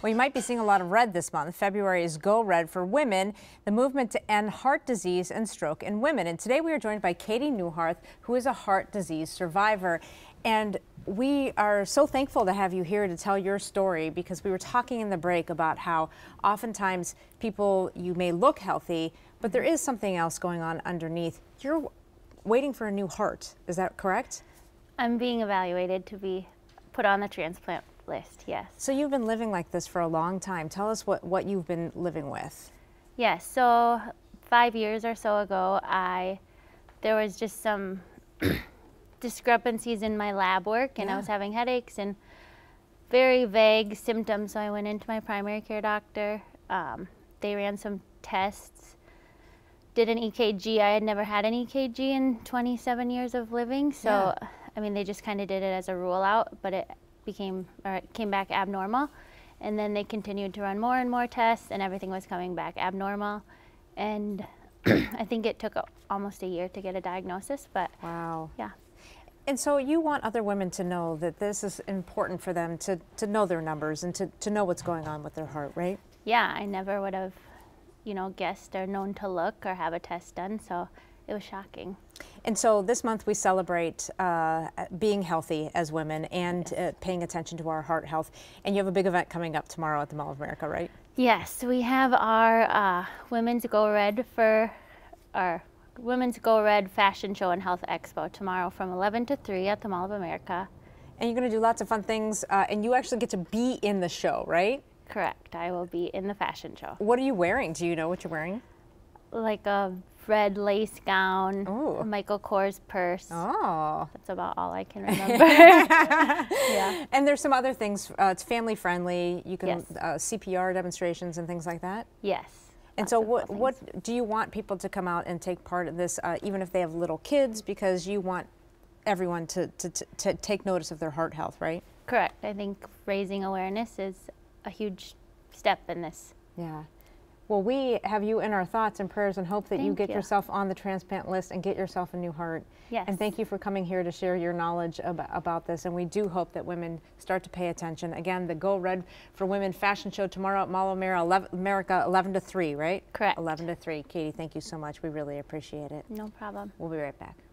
Well, you might be seeing a lot of red this month. February is Go Red for Women, the movement to end heart disease and stroke in women. And today we are joined by Katie Neuharth, who is a heart disease survivor. And we are so thankful to have you here to tell your story, because we were talking in the break about how oftentimes you may look healthy, but there is something else going on underneath. You're waiting for a new heart, is that correct? I'm being evaluated to be put on the transplant list, yes. So you've been living like this for a long time. Tell us what you've been living with. Yes, so 5 years or so ago, there was just some discrepancies in my lab work, and I was having headaches and very vague symptoms, so I went into my primary care doctor. They ran some tests, did an EKG. I had never had an EKG in 27 years of living, so I mean, they just kind of did it as a rule out, but it came back abnormal. And then they continued to run more and more tests, and everything was coming back abnormal. And I think it took almost a year to get a diagnosis, but wow. Yeah. And so you want other women to know that this is important for them to know their numbers and to know what's going on with their heart, right? Yeah, I never would have, guessed or known to look or have a test done, so it was shocking. And so this month we celebrate being healthy as women and paying attention to our heart health. And you have a big event coming up tomorrow at the Mall of America, right? Yes, we have our Women's Go Red Fashion Show and Health Expo tomorrow from 11 to 3 at the Mall of America. And you're going to do lots of fun things, and you actually get to be in the show, right? Correct. I will be in the fashion show. What are you wearing? Do you know what you're wearing? Like a red lace gown, ooh, a Michael Kors purse. Oh. That's about all I can remember. Yeah. And there's some other things. It's family friendly. You can yes. CPR demonstrations and things like that? Yes. And so what do you want people to come out and take part in this, even if they have little kids, because you want everyone to take notice of their heart health, right? Correct. I think raising awareness is a huge step in this. Yeah. Well, we have you in our thoughts and prayers and hope that you get yourself on the transplant list and get yourself a new heart. Yes. And thank you for coming here to share your knowledge about this. And we do hope that women start to pay attention. Again, the Go Red for Women fashion show tomorrow at Mall of America, 11 to 3, right? Correct. 11 to 3. Katie, thank you so much. We really appreciate it. No problem. We'll be right back.